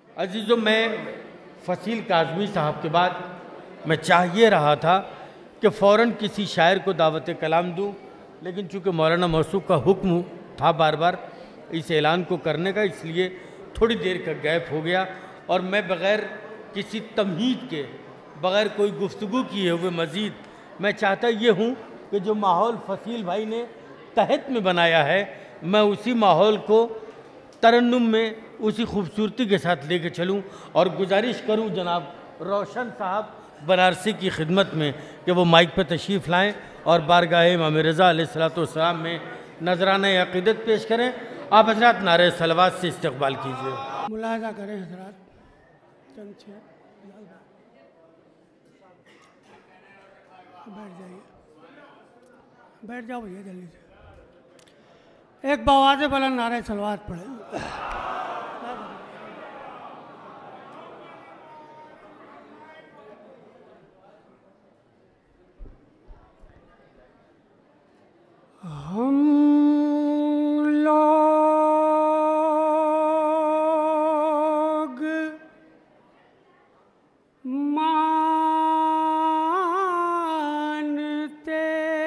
अजीज़ों, मैं फसील काज़मी साहब के बाद मैं चाह ये रहा था कि फ़ौरन किसी शायर को दावत कलाम दूं, लेकिन चूँकि मौलाना मौसूफ का हुक्म था बार बार इस ऐलान को करने का, इसलिए थोड़ी देर का गैप हो गया और मैं बग़ैर किसी तमहीद के, बग़ैर कोई गुफ्तगू किए हुए मज़ीद मैं चाहता ये हूँ कि जो माहौल फसील भाई ने तहत में बनाया है, मैं उसी माहौल को तरन्नुम में उसी खूबसूरती के साथ लेके चलूँ और गुजारिश करूँ जनाब रोशन साहब बनारसी की खिदमत में कि वो माइक पर तशरीफ़ लाएँ और बारगाह इमाम रज़ा अलैहिस्सलाम में नजराना अक़ीदत पेश करें। आप हज़रात नारे सलवात से इस्तक़बाल कीजिए। मुलाहिज़ा करें हज़रात, बैठ जाइए, बैठ जाओ भैया जल्दी से। एक बवाज़े बुलंद नारे सलवात पढ़े। हम लोग मानते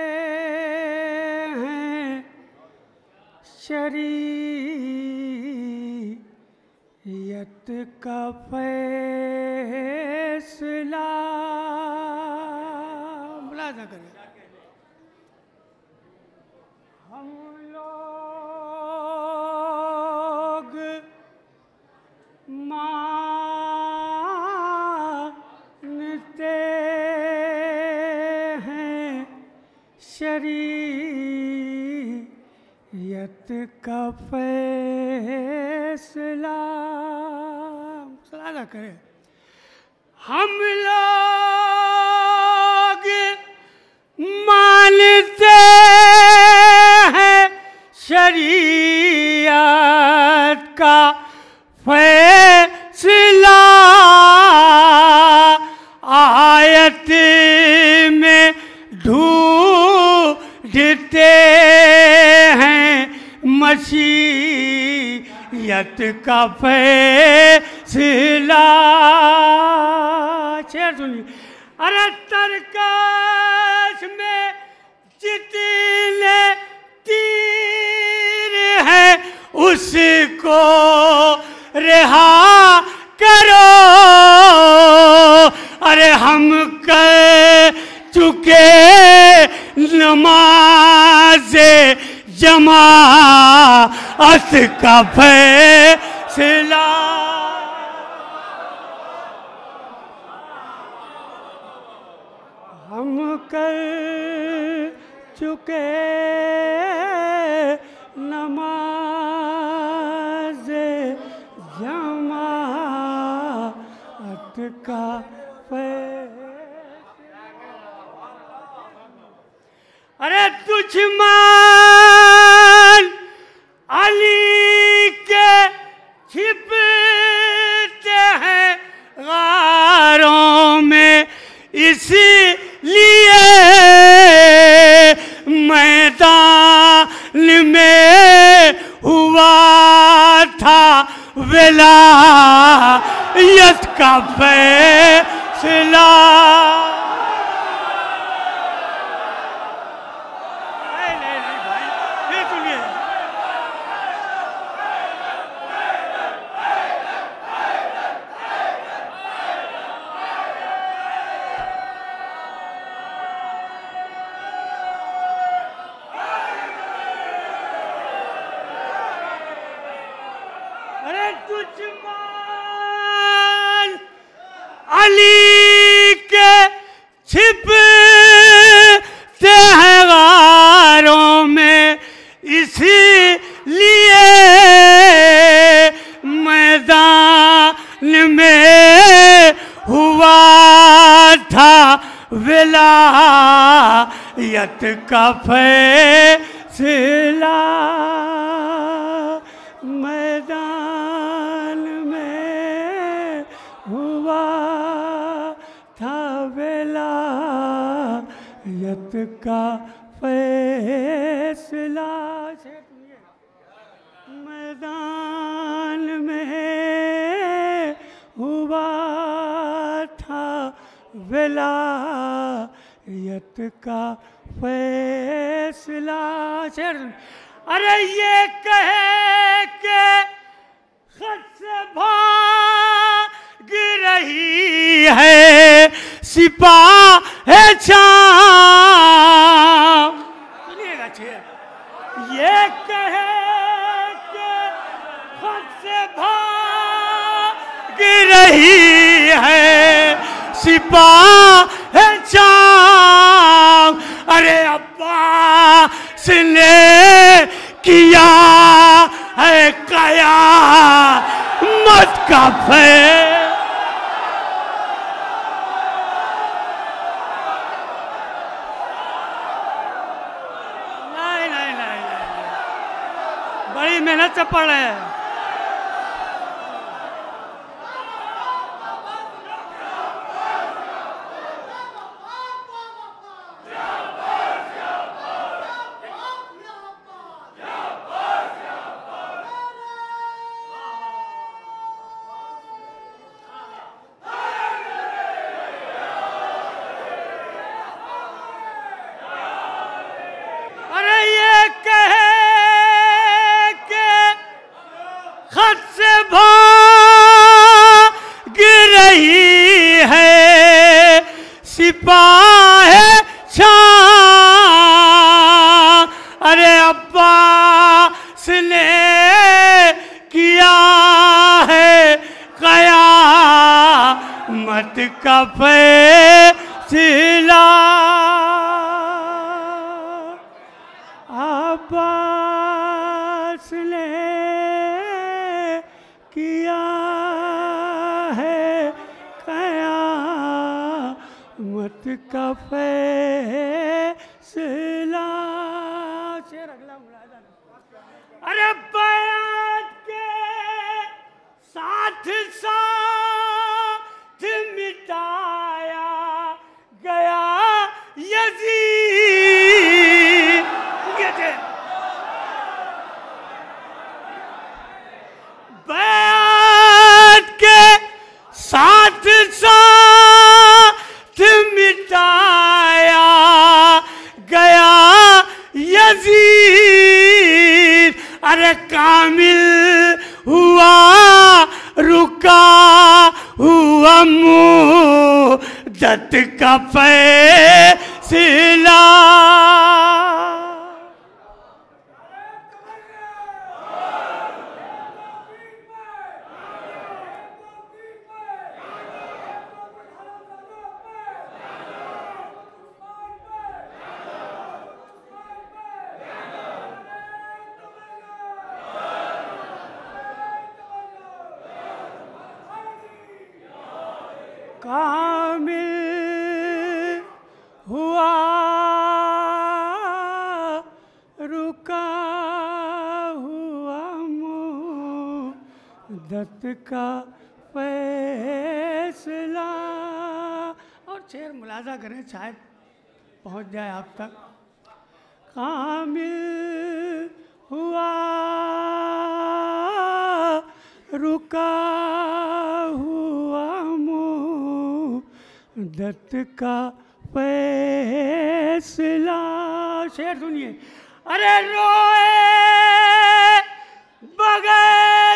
हैं शरीयत का फैसला। मुलाहिज़ा करें, हम लोग मानते हैं शरीयत का फैसला। मुलाहिज़ा करें, हम लोग मानते हैं शरीयत का फैसला। आयत में ढूंढते हैं मशीयत का फैसला। शेर सुनिए, अरे तरकश में जितने तीर है उसको रिहा करो। अरे हम कर चुके नमाज़े जमाअत का फैसला। हम कर चुके नमाज़े जमाअत का फैसला। अरे दुश्मन अली के छिपते हैं गारों में, इसीलिए मैदान में हुआ था विलायत का फैसला। दुश्मन अली के छिपते हैं गारों में, इसीलिए मैदान में हुआ था विलायत का फैसला। मैदान में हुआ था विलायत का फैसला। मैदान में विलायत का फैसला। शेर अरे ये कहे के खत से भाग रही है सिपाही शाम। सुनिएगा शेर, ये कहे के खत से भाग रही है सिपाही शाम। अरे अब्बास ने किया है क़यामत का फैसला। नहीं, बड़ी मेहनत से पढ़ रहे हैं। सिपाही शाम। अरे अब्बास ने किया है क़यामत का फैसला। अब्बास ने किया है क़यामत का फैसला। शेर अगला मुलाजा। अरे बैत के साथ साथ मिटाया गया यजीद। बैत के साथ साथ मिटाया गया यजीद। अरे कामिल हुआ रुका हुआ मुद्दत का फैसला। कामिल हुआ रुका हुआ मुद्दत का फैसला। और शेर मुलाजा करें, शायद पहुंच जाए आप तक। कामिल हुआ रुका हुआ मुद्दत का फैसला। शेर सुनिए। अरे रोए बगैर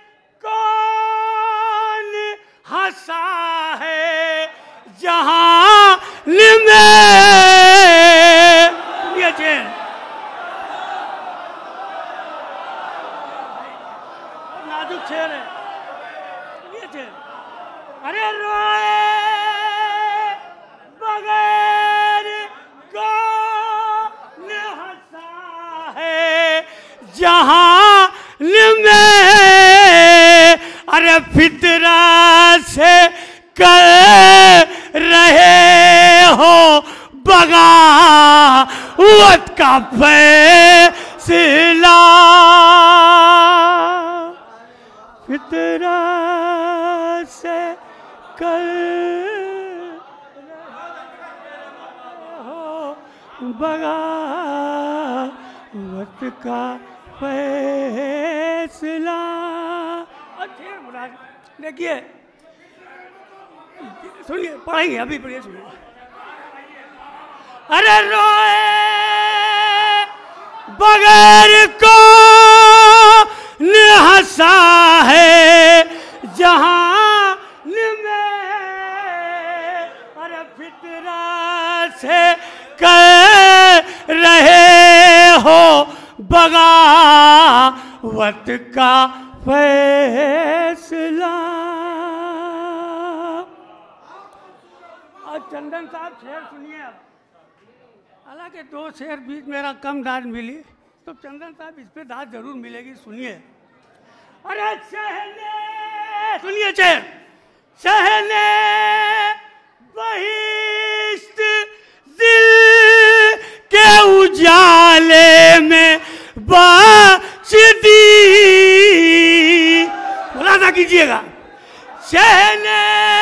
कौन हंसा है जहां में। ये शेर नाजुक शेर है। ये शेर अरे रोए बगैर कौन हंसा है जहां में। अरे फितरा से कर रहे हो बगावत का फैसला। फितरा से कर हो बगावत का फैसला। देखिए सुनिए, पढ़ेंगे अभी, पढ़िए, सुनिए। अरे रोए बगैर को ने हंसा है जहां में, अरे फितरा से कह रहे हो बगावत का फैसला। और चंदन साहब शेर सुनिए अब। हालांकि 2 शेर बीच मेरा कम दाद मिली, तो चंदन साहब इस पे दाद जरूर मिलेगी, सुनिए। अरे सहने, सुनिए शेर। सहने बहिश्त दिल के उजाले में बच दी, मुलाजा कीजिएगा। सहने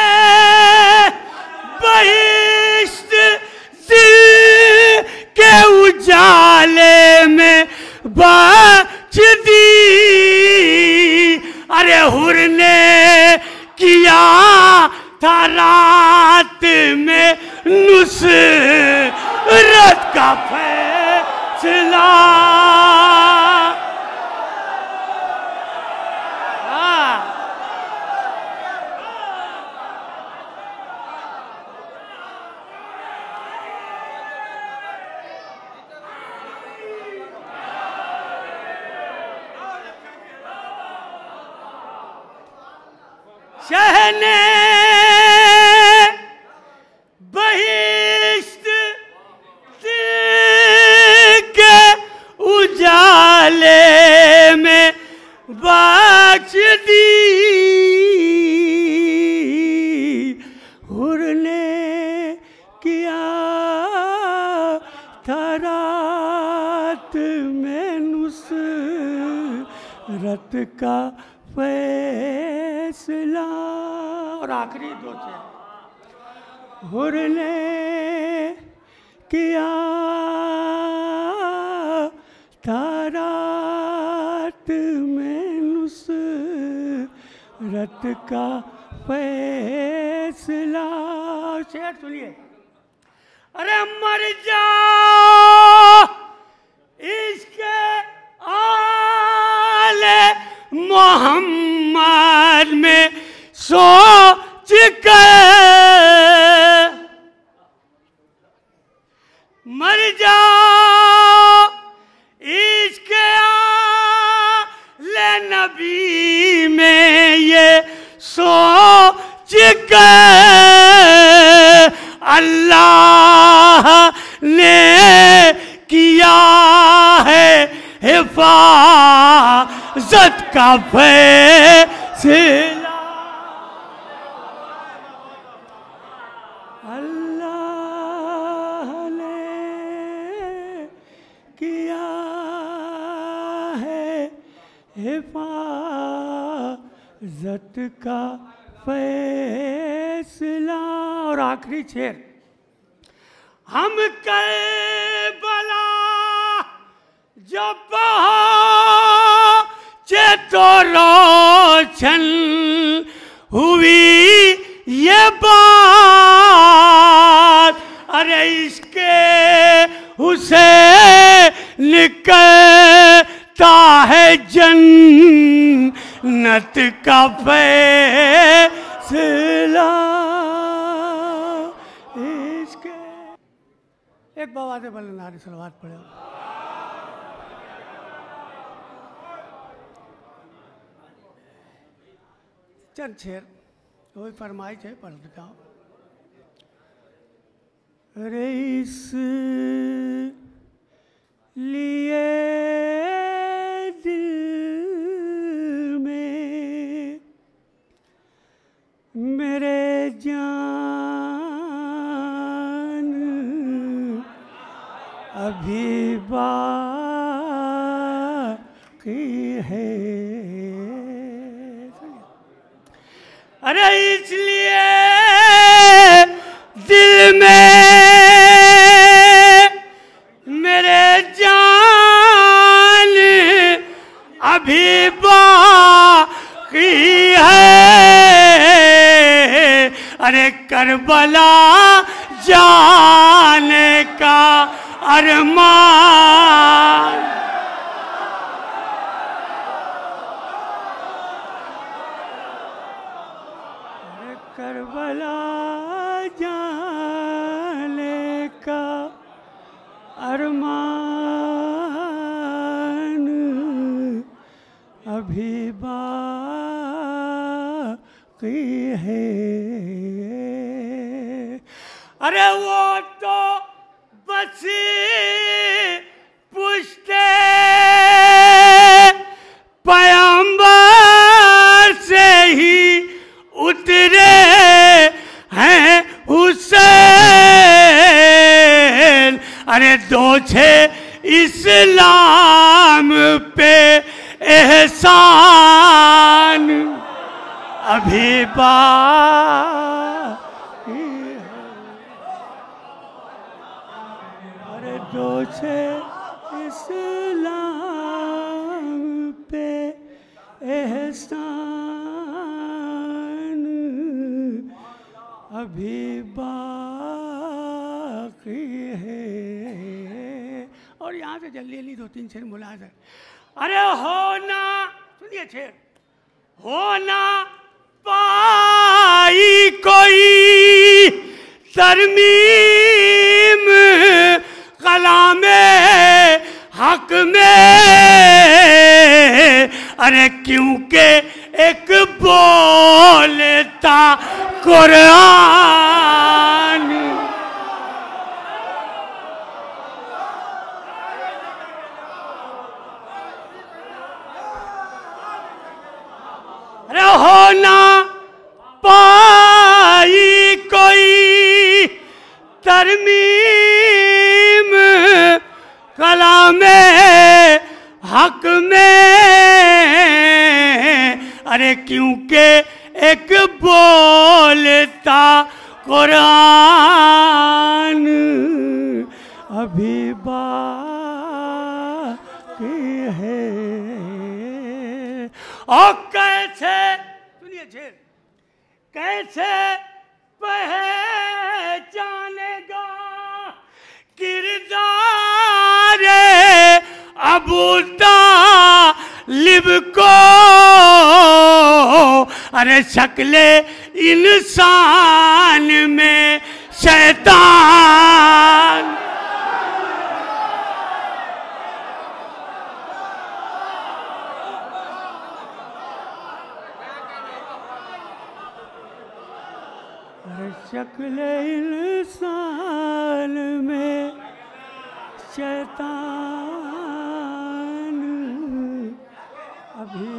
बहिश्त दिल के उजाले में बच दी, अरे हुर ने किया था रात में नुसरत का फैसला। शहने बहिश्त के उजाले में बच दी, हुर ने किया था रात में नुसरत का फैसला। और आखिरी 2 शेर। हुर ने किया था रात में नुसरत का फैसला। शेर सुनिए। अरे मर जाओ इसके आले मोहम्मद में सोच कर, मर जाओ इसके आले नबी में ये सोच कर, अल्लाह ने किया है हिफाजत का फैसला। अल्लाह ने किया है हिफाजत का फैसला। और आखिरी शेर। हम करबला जब पहुंचे तो रोशन हुई ये बात, अरे इसके हुसैन कहता है जन्नत का फैसला। इसके एक बाबा से बोले नारी सलवात पड़े। चंद शेर वही फरमाइश है, पढ़ देता हूँ। अरे इस लिए दिल में मेरे जान अभी बाकी है। अरे इसलिए दिल में मेरे जान अभी बाकी है। अरे करबला जाने का अरमान, अरे करबला जाने का अरमान अभी बाकी है। अरे वो तो बस पुश्ते पैगंबर से ही उतरे हैं हुसैन। अरे दो छे इस्लाम पे एहसान अभी बाकी है। अरे दो छे इस्लाम पे एहसान अभी बाकी है। और यहाँ से जल्दी जल्दी दो तीन शेर मुलाज है। अरे होना, सुनिए शेर, होना पाई कोई तरमीम कलामे हक में, अरे क्योंकि एक बोलता कुरान होना पाई कोई तरमीम कलामे हक में, अरे क्योंकि एक बोलता कुरान अभी बाकी है। और कैसे, सुनिए शेर, कैसे पहचानेगा किरदार अबू तालिब को, अरे शक्ले इंसान में शैतान शक्ल इंसान में शैतान अभी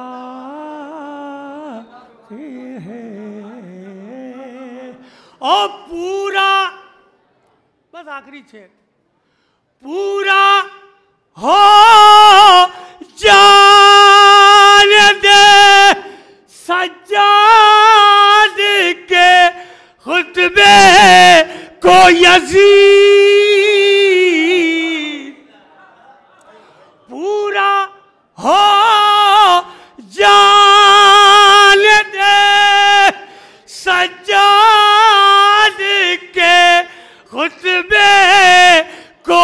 बाकी है। और पूरा, बस आखिरी शेर, पूरा हो जान दे सज्जाद के खुतबे को यजीद, पूरा हो जान दे सज्जाद के खुतबे को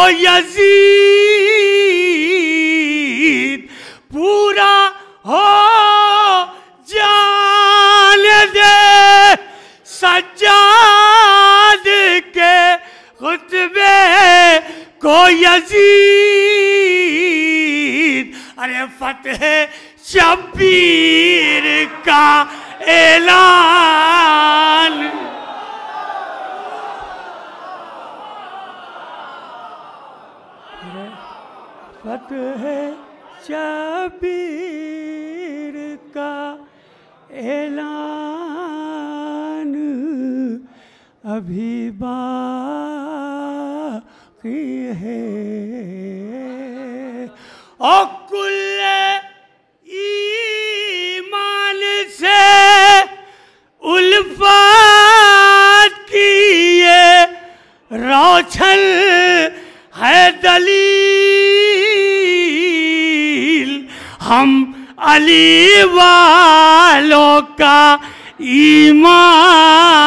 यजीद, पूरा हो जान दे सज्जाद के खुतबे को यजीद, अरे फतेह शब्बीर का ऐलान फतेह शब्बीर का ऐलान अभी बाकी है। और कुल्ले ईमान से उल्फत की ये रोशन है दलील, हम अली वालों का ईमान